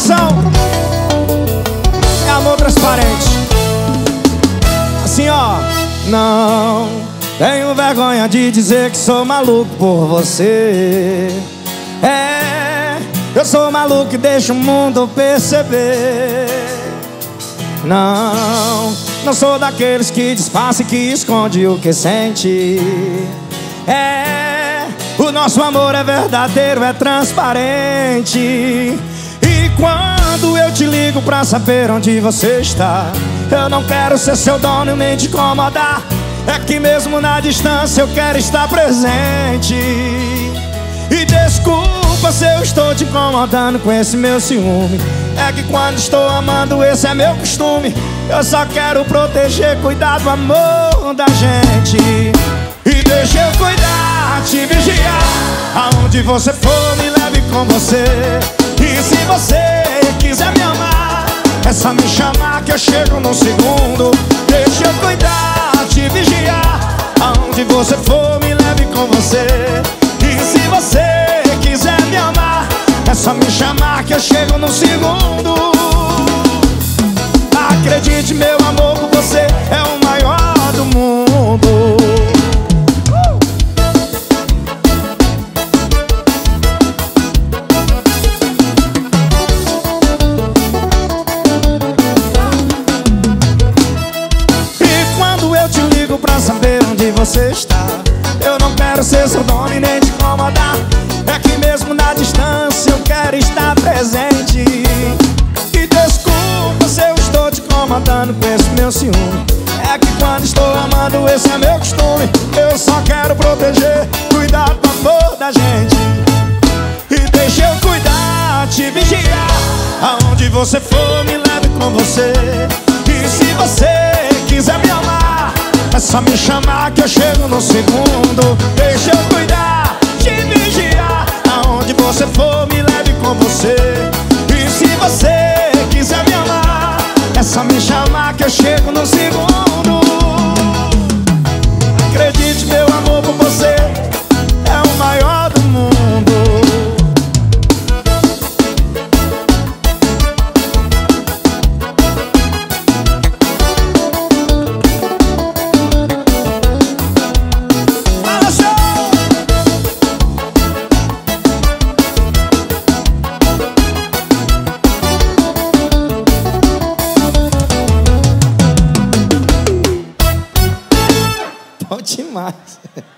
coração. É amor transparente. Assim, ó. Não tenho vergonha de dizer que sou maluco por você. Eu sou maluco e deixo o mundo perceber. Não sou daqueles que disfarça e que esconde o que sente. O nosso amor é verdadeiro, é transparente. E quando eu te ligo pra saber onde você está, eu não quero ser seu dono nem te incomodar. É que mesmo na distância eu quero estar presente. E desculpa se eu estou te incomodando com esse meu ciúme. É que quando estou amando, esse é meu costume. Eu só quero proteger, cuidar do amor da gente. E deixa eu cuidar, te vigiar. Aonde você for, me leve com você. E se você quiser me amar, é só me chamar que eu chego num segundo. Deixa eu cuidar, te vigiar. Aonde você for, me leve com você. E se você quiser me amar, é só me chamar que eu chego num segundo. Acredite, meu amor por você é o maior do mundo. E quando eu te ligo pra saber onde você está, eu não quero ser seu dono e nem te incomodar. É que mesmo na distância eu quero estar presente. E desculpa se eu estou te incomodando com esse meu ciúme. É que quando estou amando, esse é meu costume. Eu só quero proteger, cuidar do amor da gente. E deixa eu cuidar, te vigiar. Aonde você for, me leve com você. E se você quiser me amar, é só me chamar que eu chego no segundo. Deixa eu cuidar, te vigiar. Aonde você for, me leve com você. E se você quiser me amar, é só me chamar que eu chego no segundo. Acredite, meu amor por você é o maior do mundo. Bom demais.